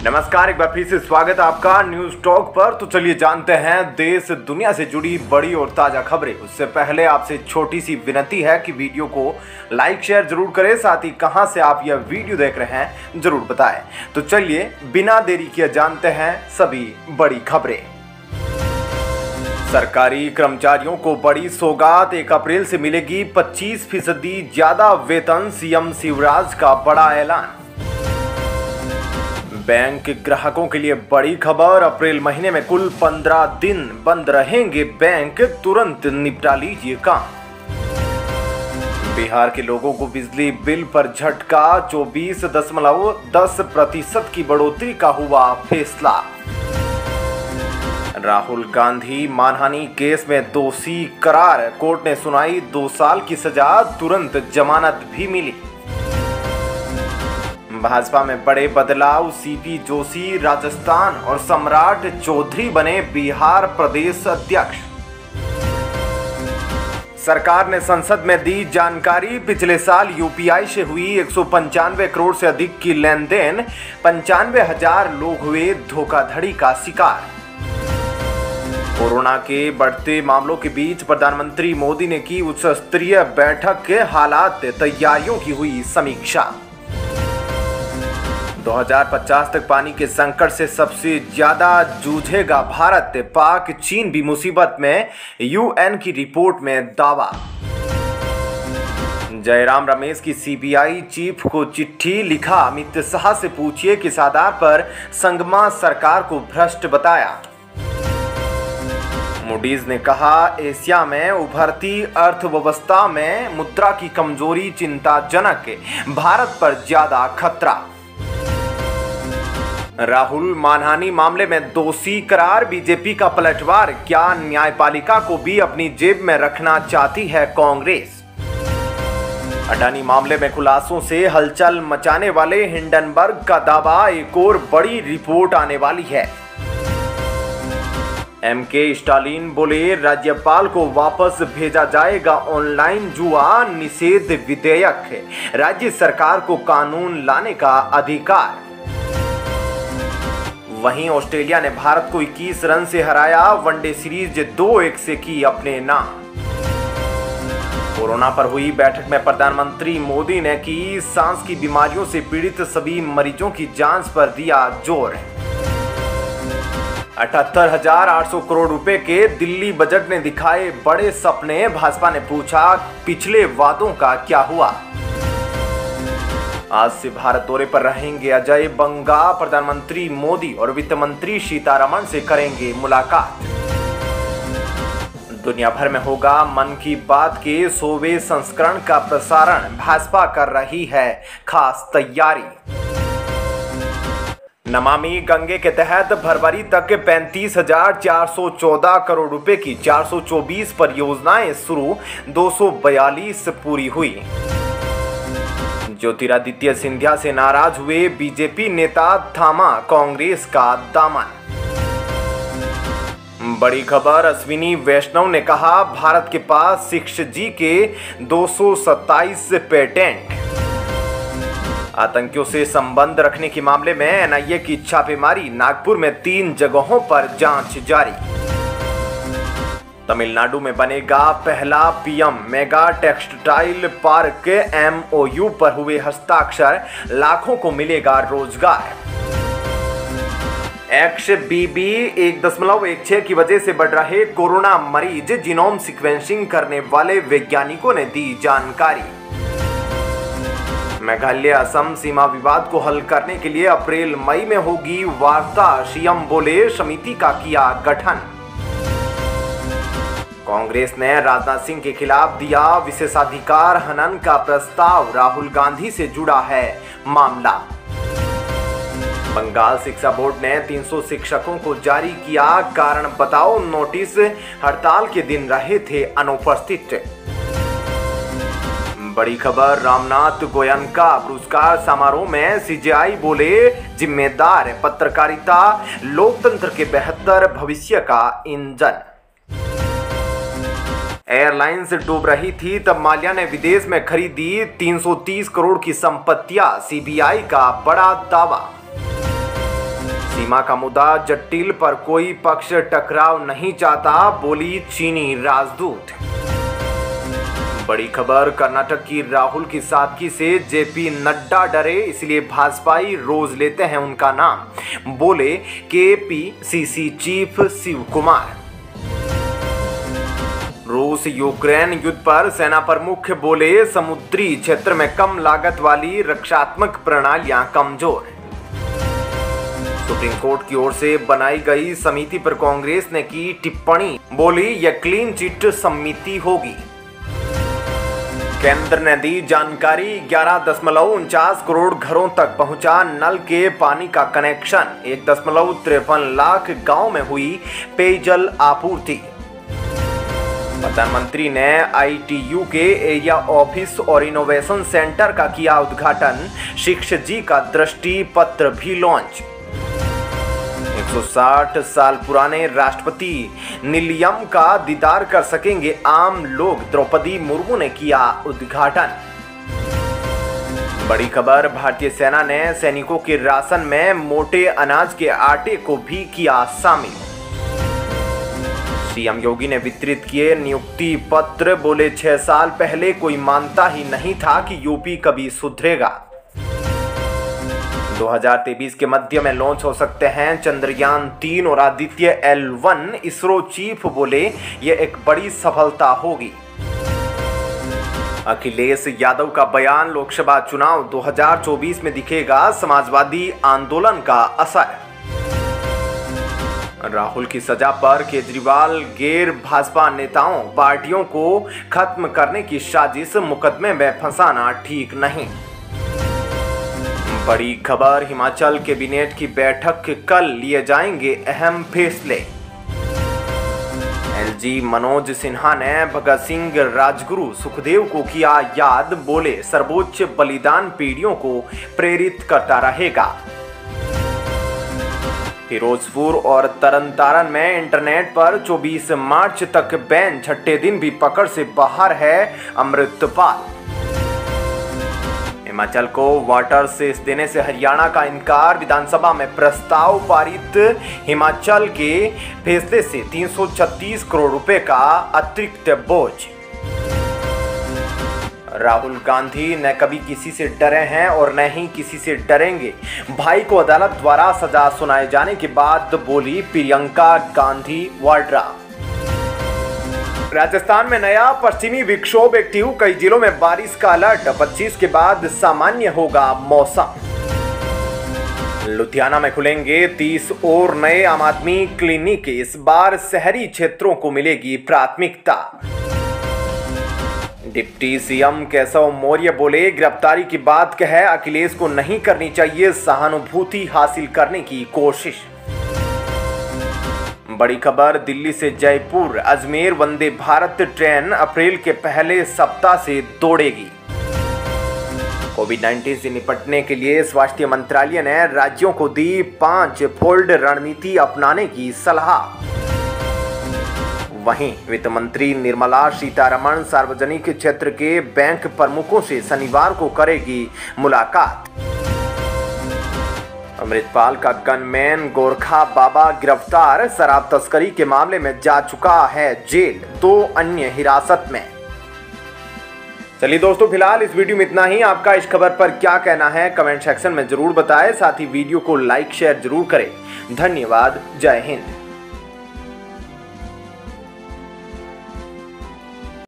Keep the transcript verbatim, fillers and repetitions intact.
नमस्कार, एक बार फिर से स्वागत है आपका न्यूज टॉक पर। तो चलिए जानते हैं देश दुनिया से जुड़ी बड़ी और ताजा खबरें। उससे पहले आपसे छोटी सी विनती है कि वीडियो को लाइक शेयर जरूर करें, साथ ही कहां से आप यह वीडियो देख रहे हैं जरूर बताएं। तो चलिए बिना देरी किए जानते हैं सभी बड़ी खबरें। सरकारी कर्मचारियों को बड़ी सौगात, एक अप्रैल से मिलेगी पच्चीस फीसदी ज्यादा वेतन, सीएम शिवराज का बड़ा ऐलान। बैंक ग्राहकों के लिए बड़ी खबर, अप्रैल महीने में कुल पंद्रह दिन बंद रहेंगे बैंक, तुरंत निपटा लीजिए काम। बिहार के लोगों को बिजली बिल पर झटका, चौबीस दशमलव दस प्रतिशत की बढ़ोतरी का हुआ फैसला। राहुल गांधी मानहानि केस में दोषी करार, कोर्ट ने सुनाई दो साल की सजा, तुरंत जमानत भी मिली। भाजपा में बड़े बदलाव, सीपी जोशी राजस्थान और सम्राट चौधरी बने बिहार प्रदेश अध्यक्ष। सरकार ने संसद में दी जानकारी, पिछले साल यूपीआई से हुई एक सौ पंचानवे करोड़ से अधिक की लेन देन, पंचानवे हजार लोग हुए धोखाधड़ी का शिकार। कोरोना के बढ़ते मामलों के बीच प्रधानमंत्री मोदी ने की उच्च स्तरीय बैठक, के हालात तैयारियों की हुई समीक्षा। दो हज़ार पचास तक पानी के संकट से सबसे ज्यादा जूझेगा भारत, पाक चीन भी मुसीबत में, यूएन की रिपोर्ट में दावा। जयराम रमेश की सीबीआई चीफ को चिट्ठी, लिखा अमित शाह से पूछिए किस आधार पर संगमा सरकार को भ्रष्ट बताया। मूडीज ने कहा एशिया में उभरती अर्थव्यवस्था में मुद्रा की कमजोरी चिंताजनक, भारत पर ज्यादा खतरा। राहुल मानहानि मामले में दोषी करार, बीजेपी का पलटवार, क्या न्यायपालिका को भी अपनी जेब में रखना चाहती है कांग्रेस। अडानी मामले में खुलासों से हलचल मचाने वाले हिंडनबर्ग का दावा, एक और बड़ी रिपोर्ट आने वाली है। एम के स्टालिन बोले राज्यपाल को वापस भेजा जाएगा ऑनलाइन जुआ निषेध विधेयक, राज्य सरकार को कानून लाने का अधिकार। वहीं ऑस्ट्रेलिया ने भारत को इक्कीस रन से हराया, वनडे सीरीज दो एक से की अपने नाम। कोरोना पर हुई बैठक में प्रधानमंत्री मोदी ने की सांस की बीमारियों से पीड़ित सभी मरीजों की जांच पर दिया जोर। अठहत्तर हजार आठ सौ करोड़ रुपए के दिल्ली बजट ने दिखाए बड़े सपने, भाजपा ने पूछा पिछले वादों का क्या हुआ। आज से भारत दौरे पर रहेंगे अजय बंगा, प्रधानमंत्री मोदी और वित्त मंत्री सीतारमण से करेंगे मुलाकात। दुनिया भर में होगा मन की बात के सौवें संस्करण का प्रसारण, भाजपा कर रही है खास तैयारी। नमामि गंगे के तहत फरवरी तक पैंतीस हजार चार सौ चौदह करोड़ रुपए की चार सौ चौबीस परियोजनाएं शुरू, दो सौ बयालीस पूरी हुई। ज्योतिरादित्य सिंधिया से नाराज हुए बीजेपी नेता, थामा कांग्रेस का दामन। बड़ी खबर, अश्विनी वैष्णव ने कहा भारत के पास सिक्स जी के दो सौ सत्ताईस पेटेंट। आतंकियों से संबंध रखने के मामले में एनआईए की छापेमारी, नागपुर में तीन जगहों पर जांच जारी। तमिलनाडु में बनेगा पहला PM mega textile park, MOU पर हुए हस्ताक्षर, लाखों को मिलेगा रोजगार। एक्स बी बी एक दशमलव एक छह की वजह से बढ़ रहे कोरोना मरीज, जीनोम सीक्वेंसिंग करने वाले वैज्ञानिकों ने दी जानकारी। मेघालय असम सीमा विवाद को हल करने के लिए अप्रैल मई में होगी वार्ता, सीएम बोले समिति का किया गठन। कांग्रेस ने राजनाथ सिंह के खिलाफ दिया विशेषाधिकार हनन का प्रस्ताव, राहुल गांधी से जुड़ा है मामला। बंगाल शिक्षा बोर्ड ने तीन सौ शिक्षकों को जारी किया कारण बताओ नोटिस, हड़ताल के दिन रहे थे अनुपस्थित। बड़ी खबर, रामनाथ गोयनका पुरस्कार समारोह में सीजेआई बोले जिम्मेदार पत्रकारिता लोकतंत्र के बेहतर भविष्य का इंजन। एयरलाइंस डूब रही थी तब माल्या ने विदेश में खरीदी तीन सौ तीस करोड़ की संपत्तियां, सीबीआई का बड़ा दावा। सीमा का मुद्दा जटिल, पर कोई पक्ष टकराव नहीं चाहता, बोली चीनी राजदूत। बड़ी खबर, कर्नाटक की राहुल की सादगी से जेपी नड्डा डरे, इसलिए भाजपाई रोज लेते हैं उनका नाम, बोले केपीसीसी चीफ शिव कुमार। रूस यूक्रेन युद्ध पर सेना प्रमुख बोले, समुद्री क्षेत्र में कम लागत वाली रक्षात्मक प्रणालियां कमजोर। सुप्रीम कोर्ट की ओर से बनाई गई समिति पर कांग्रेस ने की टिप्पणी, बोली यह क्लीन चिट समिति होगी। केंद्र ने दी जानकारी, ग्यारह दशमलव उनचास करोड़ घरों तक पहुंचा नल के पानी का कनेक्शन, एक दशमलव तिरपन लाख गांव में हुई पेयजल आपूर्ति। प्रधानमंत्री ने आईटीयू के एरिया ऑफिस और इनोवेशन सेंटर का किया उद्घाटन, शिक्षा जी का दृष्टि पत्र भी लॉन्च। एक सौ साठ साल पुराने राष्ट्रपति निलयम का दीदार कर सकेंगे आम लोग, द्रौपदी मुर्मू ने किया उद्घाटन। बड़ी खबर, भारतीय सेना ने सैनिकों के राशन में मोटे अनाज के आटे को भी किया शामिल। सीएम योगी ने वितरित किए नियुक्ति पत्र, बोले छह साल पहले कोई मानता ही नहीं था कि यूपी कभी सुधरेगा। दो हज़ार तेईस के मध्य में लॉन्च हो सकते हैं चंद्रयान तीन और Aditya L one, ISRO chief बोले यह एक बड़ी सफलता होगी। अखिलेश यादव का बयान, लोकसभा चुनाव दो हज़ार चौबीस में दिखेगा समाजवादी आंदोलन का असर। राहुल की सजा पर केजरीवाल, गैर भाजपा नेताओं पार्टियों को खत्म करने की साजिश, मुकदमे में फंसाना ठीक नहीं। बड़ी खबर, हिमाचल कैबिनेट की बैठक, कल लिए जाएंगे अहम फैसले। एलजी मनोज सिन्हा ने भगत सिंह, राजगुरु, सुखदेव को किया याद, बोले सर्वोच्च बलिदान पीढ़ियों को प्रेरित करता रहेगा। फिरोजपुर और तरनतारन में इंटरनेट पर चौबीस मार्च तक बैन, छठे दिन भी पकड़ से बाहर है अमृतपाल। हिमाचल को वाटर सेस देने से हरियाणा का इनकार, विधानसभा में प्रस्ताव पारित, हिमाचल के फैसले से तीन सौ छत्तीस करोड़ रुपए का अतिरिक्त बोझ। राहुल गांधी न कभी किसी से डरे हैं और न ही किसी से डरेंगे, भाई को अदालत द्वारा सजा सुनाए जाने के बाद बोली प्रियंका गांधी वाड्रा। राजस्थान में नया पश्चिमी विक्षोभ एक्टिव, कई जिलों में बारिश का अलर्ट, पच्चीस के बाद सामान्य होगा मौसम। लुधियाना में खुलेंगे तीस और नए आम आदमी क्लिनिक, इस बार शहरी क्षेत्रों को मिलेगी प्राथमिकता। डिप्टी सीएम केशव मौर्य बोले गिरफ्तारी की बात कहे, अखिलेश को नहीं करनी चाहिए सहानुभूति हासिल करने की कोशिश। बड़ी खबर, दिल्ली से जयपुर अजमेर वंदे भारत ट्रेन अप्रैल के पहले सप्ताह से दौड़ेगी। कोविड उन्नीस से निपटने के लिए स्वास्थ्य मंत्रालय ने राज्यों को दी पांच फोल्ड रणनीति अपनाने की सलाह। वहीं वित्त मंत्री निर्मला सीतारमण सार्वजनिक क्षेत्र के बैंक प्रमुखों से शनिवार को करेगी मुलाकात। अमृतपाल का गनमैन गोरखा बाबा गिरफ्तार, शराब तस्करी के मामले में जा चुका है जेल, दो अन्य हिरासत में। चलिए दोस्तों, फिलहाल इस वीडियो में इतना ही। आपका इस खबर पर क्या कहना है कमेंट सेक्शन में जरूर बताएं, साथ ही वीडियो को लाइक शेयर जरूर करें। धन्यवाद, जय हिंद।